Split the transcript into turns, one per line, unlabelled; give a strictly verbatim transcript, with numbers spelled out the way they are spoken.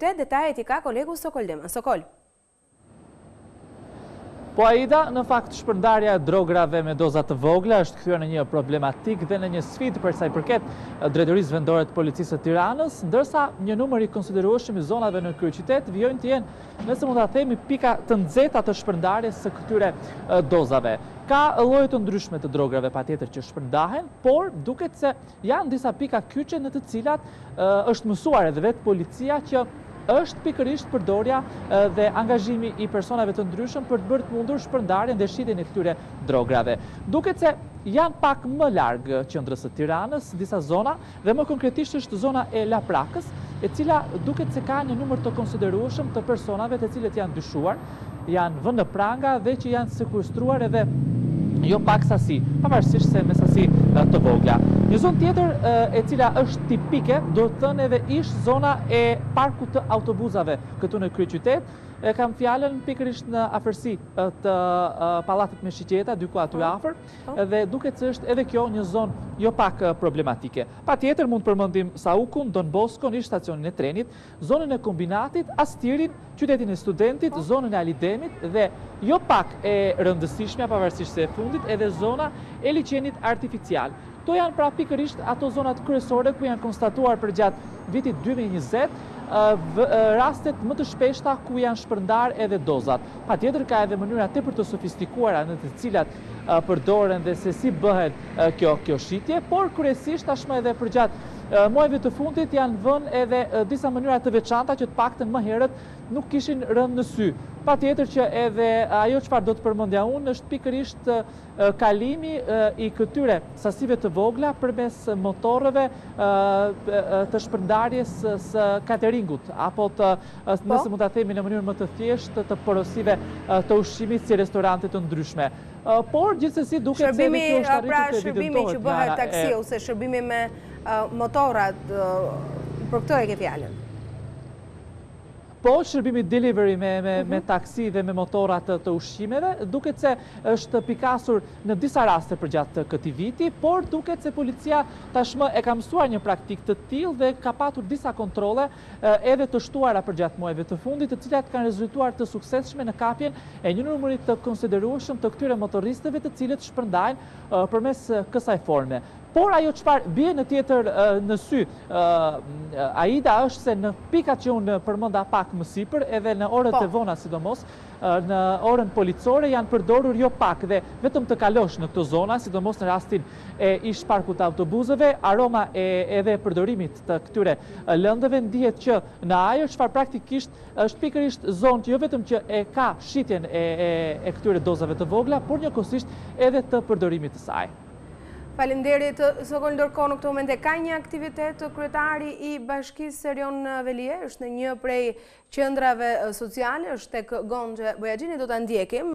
kryeqytet. Detajet i ka kolegu Sokol Dema. Sokol.
Po Aida, në fakt shpërndarja e drograve me doza të vogla është kthyer në një problematik dhe në një sfidë për sa i përket drejtorisë vendore të policisë së Tiranës, ndërsa një numër i konsiderueshëm i zonave në kryeqytet vijojnë të jenë, nëse mund ta themi, pika të nxehta të shpërndarjes së këtyre dozave. Ka lloje të ndryshme të drograve patjetër që shpërndahen, por duket se janë disa pika kyçe në të cilat është mësuar edhe vetë policia që është pikërisht përdorja dhe angazhimi i personave të ndryshëm për të bërë të mundur shpërndarjen dhe shitjen e këtyre drograve. Duket se janë pak më larg qendrës së Tiranës, disa zona, dhe më konkretisht është zona e Laprakës, e cila duket se ka një numër të konsiderueshëm të personave të cilët janë dyshuar, janë vënë në pranga dhe që janë sekuestruar edhe jo pak sasi, pavarësisht se me sasi të vogla. Një zonë tjetër e cila është tipike, do të thënë edhe ish zona e parkut të autobusave këtu në kryeqytet. E kam fjalën pikërisht në afërsi të pallatit me shiqeta, diku aty afër, dhe duket se është edhe kjo një zonë jo pak problematike. Patjetër mund të përmendim Saukun, Don Boskon, ish stacionin e trenit, zonën e kombinatit, Astirin, qytetin e studentit, zonën e Alidemit dhe jo pak e rëndësishmja pavarësisht se e fundit edhe zona e liçenit artificial. Këto janë pra pikërisht ato zonat kryesore ku janë konstatuar përgjatë vitit dy mijë e njëzet rastet më të shpeshta ku janë shpërndar edhe dozat. Patjetër ka edhe mënyra tepër të sofistikuara në të cilat përdoren dhe se si bëhet kjo kjo shitje, por kryesisht tashmë edhe përgjatë muajve të fundit janë vënë edhe disa mënyra të veçanta që të paktën më herët nuk kishin rënë në sy. Patjetër që edhe ajo çfarë do të përmendja unë është pikërisht kalimi i këtyre sasive të vogla përmes motorëve të shpërndarjes së cateringut apo të, nëse mund ta themi në mënyrë më të thjeshtë, të porosive të ushqimit si restorante të ndryshme. Por gjithsesi duket se
shërbimi, pra shërbimi që bëhet taksi ose shërbimi me motorat, për këtë e ke fjalën.
Po, shërbimi delivery me, me, me taksi dhe me motorat të ushqimeve, duket se është pikasur në disa raste përgjatë këtij viti, por duket se policia tashmë e ka mësuar një praktik të tillë dhe ka patur disa kontrolle edhe të shtuara përgjatë muajve të fundit, të cilat kanë rezultuar të suksesshme në kapjen e një numri të konsiderueshëm të këtyre motoristëve të cilët shpërndajnë përmes kësaj forme. Por ajo çfarë bie në tjetër në sy Aida është se në pikat që unë përmenda pak më sipër, edhe në orët e vona sidomos, në orën policore janë përdorur jo pak dhe vetëm të kalosh në këto zona, sidomos në rastin e ish parkut të autobusëve, aroma e edhe përdorimit të këtyre lëndëve ndihet që në ajo çfarë praktikisht është pikërisht zonë që jo vetëm që e ka shitjen e, e, e këtyre dozave të vogla, por njëkohësisht edhe të përdorimit të saj.
Faleminderit, Sokol, ndërkohë në këtë moment e ka një aktivitet kryetari i bashkisë Erion Velie, është në një prej qendrave sociale, është tek Gonxhe Bojaxhini, do ta ndjekim.